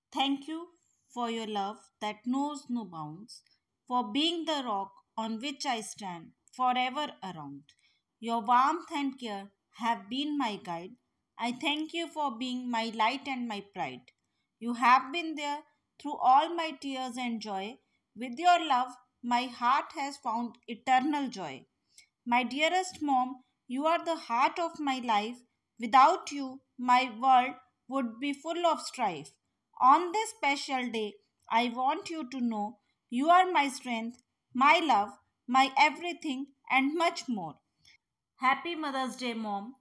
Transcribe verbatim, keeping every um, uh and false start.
Thank you for your love that knows no bounds, for being the rock on which I stand forever around. Your warmth and care have been my guide. I thank you for being my light and my pride. You have been there through all my tears and joy. With your love, my heart has found eternal joy. My dearest mom, you are the heart of my life. Without you, my world would be full of strife. On this special day, I want you to know you are my strength, my love, my everything, and much more. Happy Mother's Day, Mom.